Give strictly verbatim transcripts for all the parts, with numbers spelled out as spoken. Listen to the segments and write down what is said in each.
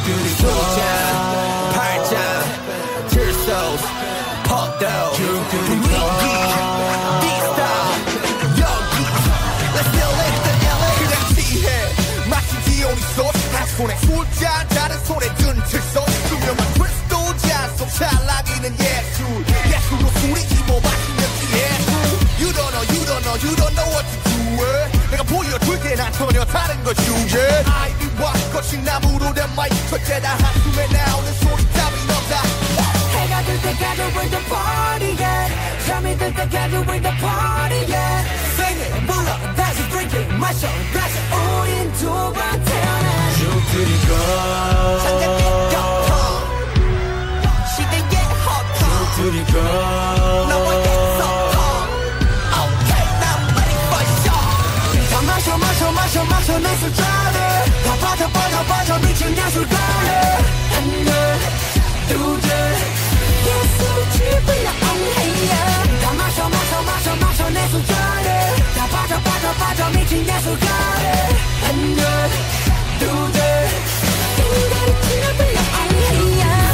소장 팔짱 칠소 퍽도 분위기 디스타 여기 Let's go let the 엘에이 그냥 취해 마치 디오니 소스 한 손에 술잔 다른 손에 든 칠소 투명한 크리스탈 잔속 찰나기는 예술 예술로 술이 입어 마시면 예술 You don't know you don't know you don't know what to do it. 내가 보여줄게 난 전혀 다른 걸 주제 아이비와 거친 나무로 된 마이크 첫째다 한숨에 나오는 소리 따윈 없다 해가 들 때까지 with the party yeah 잠이 들 때까지 with the party yeah Sing it 불러 다시 drink it 마셔 다시 우린 두 번 태어나 죽들이고 천장에 격통 시대의 허통 죽들이고 너와의 소통 Okay I'm ready for show 다 마셔 마셔 마셔 마셔 내 술잔에 다 빠져 빠져 빠져 미친 예술가에 하나 둘셋 예술이 집을 나옹해야 다 마셔 마셔 마셔 마셔 내 술잔에 다 빠져 빠져 빠져 미친 예술가에 하나 둘셋 인간이 집을 나옹해야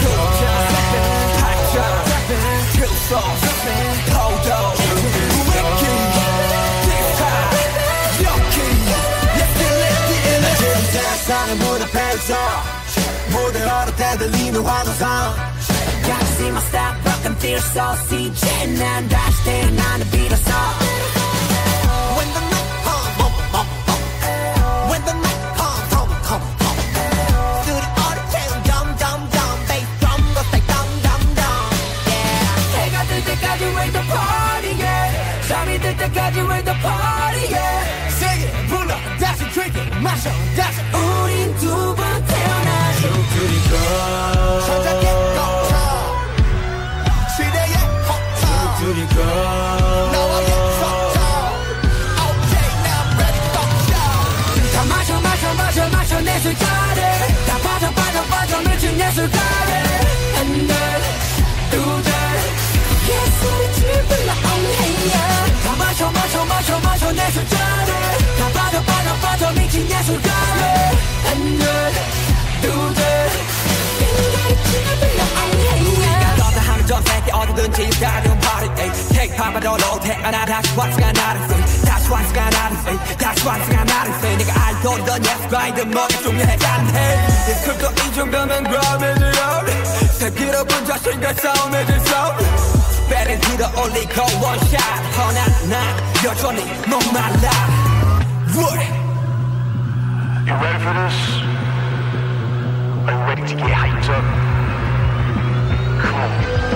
팔짱 칠소 포도 분위기 디스타 여기 Let's get let the energy 세상의 무대에서 무대 얼어 대들리는 환호성 Gotta see my style, broken fear so 씨제이 난 다시 태어나는 비로소 When the night comes bum bum bum When the night comes come come come 스튜디오를 채운 dum dum dum Bass drum goes like dum dum dum Yeah 해가 뜰 때까지 with the party yeah 잠이 들 때까지 with the party yeah Sing it 불러 다시 drink it 마셔 다시 우린 두 번 태어나 죽들이고 천장의 격차 시대의 허탕 죽들이고 너와의 소통 Okay now I'm ready for show 다 마셔 마셔 마셔 마셔 내 술잔에 다 빠져 빠져 빠져 미친 예술가에 하나 둘셋 예술이 집을 나옹해야 다 마셔 마셔 마셔 마셔 내 술잔에 다 빠져 빠져 빠져 미친 예술가에 하나 둘셋 인간이 집을 나옹해야 너다 하는 전 세계 어디든지 다른 party Take part but all 태어나 다시 왔으가 나를 free 다시 왔으가 나를 free 다시 왔으가 나를 free 내가 알던 예술가이든 뭐가 중요하지 해 예술도 이 정도면 그럼이지요 새끼로분 자신과 싸움해질 싸움 배를 들어 올리고 원샷 허나 나 여전히 목말라 What? You ready for this? Are you ready to get hyped up? Come on.